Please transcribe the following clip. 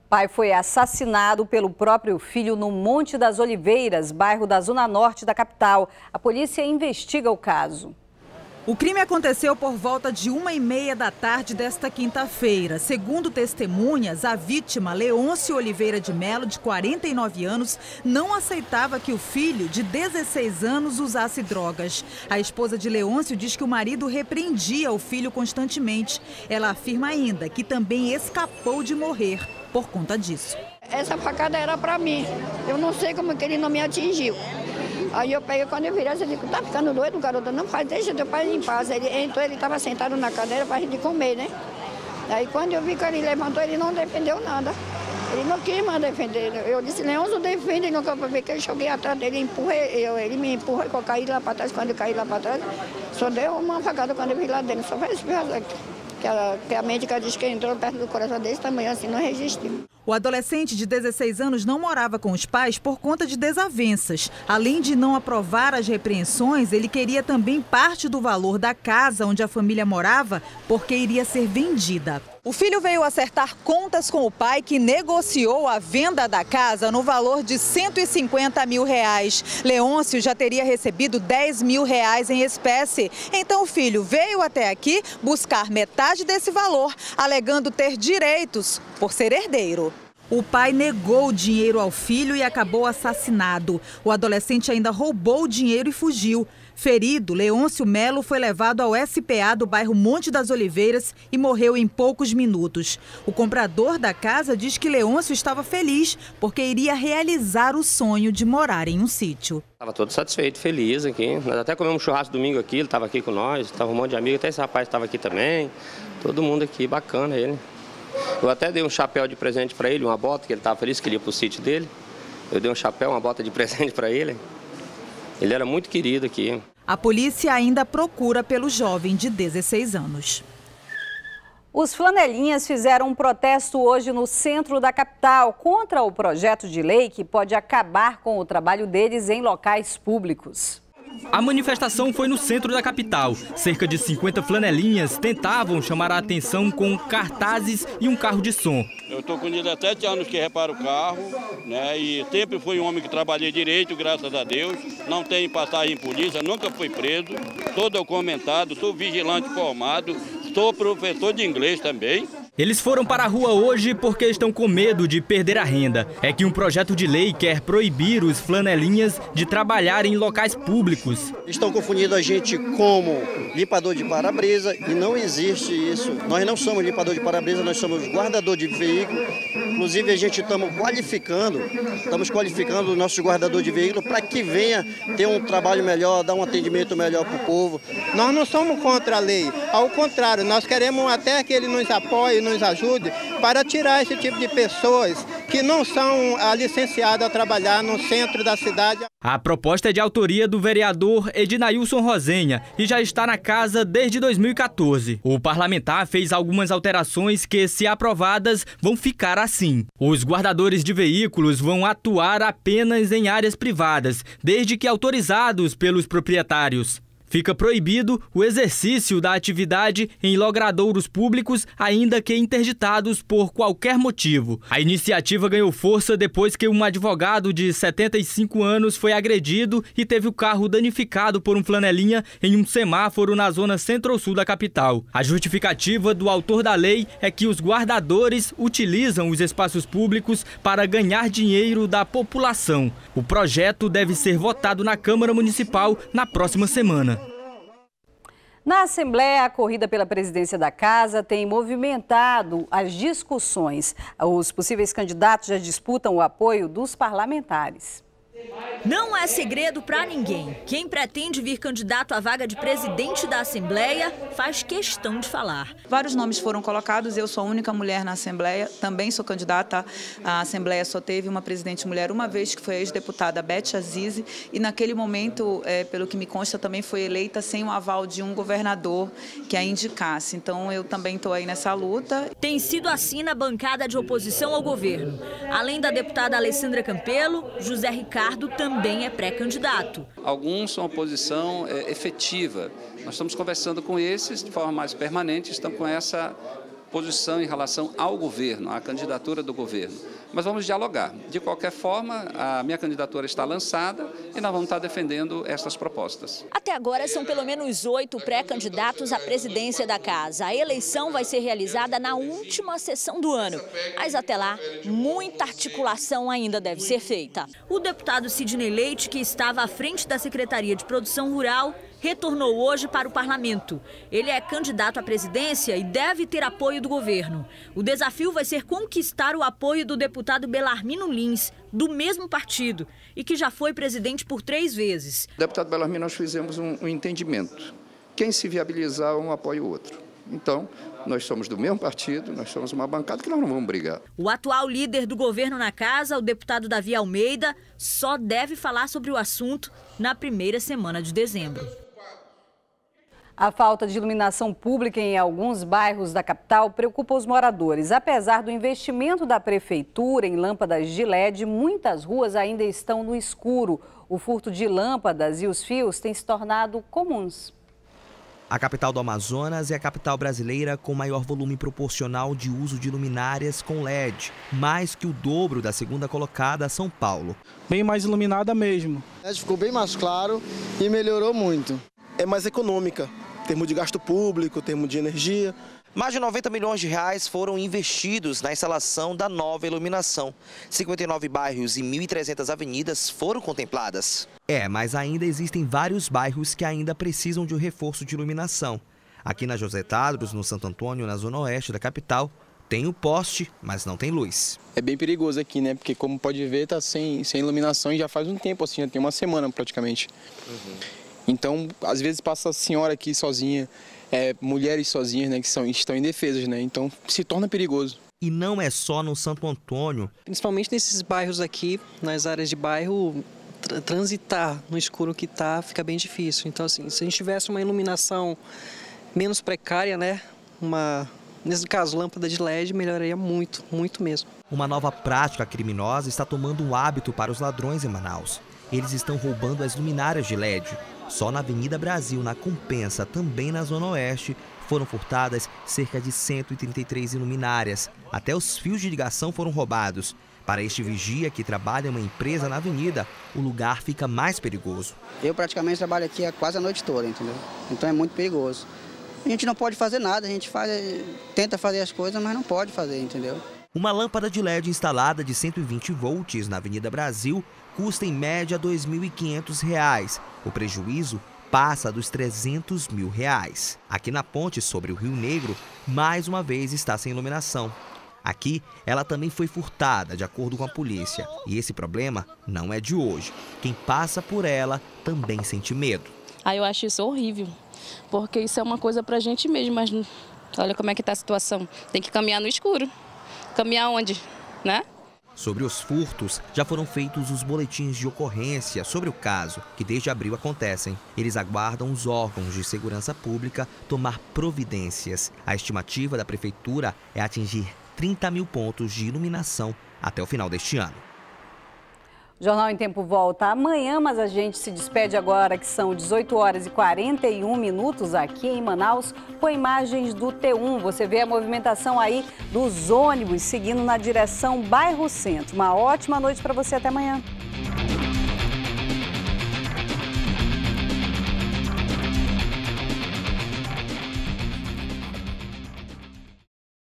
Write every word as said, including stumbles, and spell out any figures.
Pai foi assassinado pelo próprio filho no Monte das Oliveiras, bairro da Zona Norte da capital. A polícia investiga o caso. O crime aconteceu por volta de uma e meia da tarde desta quinta-feira. Segundo testemunhas, a vítima, Leôncio Oliveira de Melo, de quarenta e nove anos, não aceitava que o filho, de dezesseis anos, usasse drogas. A esposa de Leôncio diz que o marido repreendia o filho constantemente. Ela afirma ainda que também escapou de morrer por conta disso. Essa facada era para mim. Eu não sei como que ele não me atingiu. Aí eu peguei, quando eu virei, eu digo, tá ficando doido, garoto? Não faz, deixa teu pai em paz. Ele entrou, ele estava sentado na cadeira para a gente comer, né? Aí quando eu vi que ele levantou, ele não defendeu nada. Ele não quis mais defender. Eu disse, Leôncio, defende, não quero ver que eu joguei atrás dele, empurrei, eu, ele me empurrou e eu caí lá para trás. Quando eu caí lá para trás, só deu uma facada quando eu vi lá dentro, só fez espirrar. Que a, que a médica diz que entrou perto do coração desse tamanho, assim, não resistiu. O adolescente de dezesseis anos não morava com os pais por conta de desavenças. Além de não aprovar as repreensões, ele queria também parte do valor da casa onde a família morava, porque iria ser vendida. O filho veio acertar contas com o pai, que negociou a venda da casa no valor de cento e cinquenta mil reais. Leôncio já teria recebido dez mil reais em espécie. Então o filho veio até aqui buscar metade desse valor, alegando ter direitos por ser herdeiro. O pai negou o dinheiro ao filho e acabou assassinado. O adolescente ainda roubou o dinheiro e fugiu. Ferido, Leôncio Melo foi levado ao S P A do bairro Monte das Oliveiras e morreu em poucos minutos. O comprador da casa diz que Leôncio estava feliz porque iria realizar o sonho de morar em um sítio. Estava todo satisfeito, feliz aqui. Nós até comemos um churrasco domingo aqui, ele estava aqui com nós, estava um monte de amigos, até esse rapaz estava aqui também. Todo mundo aqui, bacana ele. Eu até dei um chapéu de presente para ele, uma bota, que ele estava feliz que ele ia para o sítio dele. Eu dei um chapéu, uma bota de presente para ele. Ele era muito querido aqui. A polícia ainda procura pelo jovem de dezesseis anos. Os flanelinhas fizeram um protesto hoje no centro da capital contra o projeto de lei que pode acabar com o trabalho deles em locais públicos. A manifestação foi no centro da capital. Cerca de cinquenta flanelinhas tentavam chamar a atenção com cartazes e um carro de som. Eu estou com dezessete anos que reparo o carro, né? E sempre fui um homem que trabalhei direito, graças a Deus. Não tenho passagem em polícia, nunca fui preso. Estou documentado, sou vigilante formado, sou professor de inglês também. Eles foram para a rua hoje porque estão com medo de perder a renda. É que um projeto de lei quer proibir os flanelinhas de trabalhar em locais públicos. Estão confundindo a gente como limpador de para-brisa e não existe isso. Nós não somos limpador de para-brisa, nós somos guardador de veículo. Inclusive a gente estamos qualificando, estamos qualificando o nosso guardador de veículo para que venha ter um trabalho melhor, dar um atendimento melhor para o povo. Nós não somos contra a lei, ao contrário, nós queremos até que ele nos apoie, nos ajude para tirar esse tipo de pessoas que não são licenciadas a trabalhar no centro da cidade. A proposta é de autoria do vereador Edinailson Rosenha e já está na casa desde dois mil e quatorze. O parlamentar fez algumas alterações que, se aprovadas, vão ficar assim. Os guardadores de veículos vão atuar apenas em áreas privadas, desde que autorizados pelos proprietários. Fica proibido o exercício da atividade em logradouros públicos, ainda que interditados por qualquer motivo. A iniciativa ganhou força depois que um advogado de setenta e cinco anos foi agredido e teve o carro danificado por um flanelinha em um semáforo na zona centro-sul da capital. A justificativa do autor da lei é que os guardadores utilizam os espaços públicos para ganhar dinheiro da população. O projeto deve ser votado na Câmara Municipal na próxima semana. Na Assembleia, a corrida pela presidência da Casa tem movimentado as discussões. Os possíveis candidatos já disputam o apoio dos parlamentares. Não é segredo para ninguém. Quem pretende vir candidato à vaga de presidente da Assembleia faz questão de falar. Vários nomes foram colocados, eu sou a única mulher na Assembleia, também sou candidata. A Assembleia só teve uma presidente mulher uma vez, que foi a ex-deputada Beth Azizi, e naquele momento, é, pelo que me consta, também foi eleita sem o aval de um governador que a indicasse. Então eu também estou aí nessa luta. Tem sido assim na bancada de oposição ao governo. Além da deputada Alessandra Campelo, José Ricardo também é pré-candidato. Alguns são oposição é, efetiva. Nós estamos conversando com esses de forma mais permanente, estão com essa posição em relação ao governo, à candidatura do governo. Mas vamos dialogar. De qualquer forma, a minha candidatura está lançada e nós vamos estar defendendo essas propostas. Até agora, são pelo menos oito pré-candidatos à presidência da Casa. A eleição vai ser realizada na última sessão do ano. Mas até lá, muita articulação ainda deve ser feita. O deputado Sidney Leite, que estava à frente da Secretaria de Produção Rural, retornou hoje para o parlamento. Ele é candidato à presidência e deve ter apoio do governo. O desafio vai ser conquistar o apoio do deputado Belarmino Lins, do mesmo partido, e que já foi presidente por três vezes. Deputado Belarmino, nós fizemos um, um entendimento. Quem se viabilizar, um apoia o outro. Então, nós somos do mesmo partido, nós somos uma bancada que nós não vamos brigar. O atual líder do governo na casa, o deputado Davi Almeida, só deve falar sobre o assunto na primeira semana de dezembro. A falta de iluminação pública em alguns bairros da capital preocupa os moradores. Apesar do investimento da prefeitura em lâmpadas de L E D, muitas ruas ainda estão no escuro. O furto de lâmpadas e os fios têm se tornado comuns. A capital do Amazonas é a capital brasileira com maior volume proporcional de uso de luminárias com L E D, mais que o dobro da segunda colocada, São Paulo. Bem mais iluminada mesmo. Ficou bem mais claro e melhorou muito. É mais econômica, em termos de gasto público, em termos de energia. Mais de noventa milhões de reais foram investidos na instalação da nova iluminação. cinquenta e nove bairros e mil e trezentas avenidas foram contempladas. É, mas ainda existem vários bairros que ainda precisam de um reforço de iluminação. Aqui na José Tadros, no Santo Antônio, na zona oeste da capital, tem o poste, mas não tem luz. É bem perigoso aqui, né? Porque como pode ver, tá sem, sem iluminação e já faz um tempo, assim, já tem uma semana praticamente. Uhum. Então, às vezes passa a senhora aqui sozinha, é, mulheres sozinhas, né, que são, estão indefesas, né? Então se torna perigoso. E não é só no Santo Antônio. Principalmente nesses bairros aqui, nas áreas de bairro, tra transitar no escuro que tá fica bem difícil. Então, assim, se a gente tivesse uma iluminação menos precária, né, uma, nesse caso, lâmpada de L E D, melhoraria muito, muito mesmo. Uma nova prática criminosa está tomando um hábito para os ladrões em Manaus. Eles estão roubando as luminárias de L E D. Só na Avenida Brasil, na Compensa, também na Zona Oeste, foram furtadas cerca de cento e trinta e três luminárias. Até os fios de ligação foram roubados. Para este vigia que trabalha em uma empresa na avenida, o lugar fica mais perigoso. Eu praticamente trabalho aqui quase a noite toda, entendeu? Então é muito perigoso. A gente não pode fazer nada, a gente faz, tenta fazer as coisas, mas não pode fazer, entendeu? Uma lâmpada de L E D instalada de cento e vinte volts na Avenida Brasil custa em média dois mil e quinhentos reais. O prejuízo passa dos trezentos mil reais. Aqui na ponte sobre o Rio Negro, mais uma vez está sem iluminação. Aqui, ela também foi furtada, de acordo com a polícia. E esse problema não é de hoje. Quem passa por ela também sente medo. Ah, eu acho isso horrível, porque isso é uma coisa pra gente mesmo, mas olha como é que tá a situação. Tem que caminhar no escuro. Caminhar onde, né? Sobre os furtos, já foram feitos os boletins de ocorrência sobre o caso, que desde abril acontecem. Eles aguardam os órgãos de segurança pública tomar providências. A estimativa da prefeitura é atingir trinta mil pontos de iluminação até o final deste ano. O Jornal em Tempo volta amanhã, mas a gente se despede agora, que são dezoito horas e quarenta e um minutos aqui em Manaus, com imagens do T um. Você vê a movimentação aí dos ônibus seguindo na direção Bairro Centro. Uma ótima noite para você, até amanhã.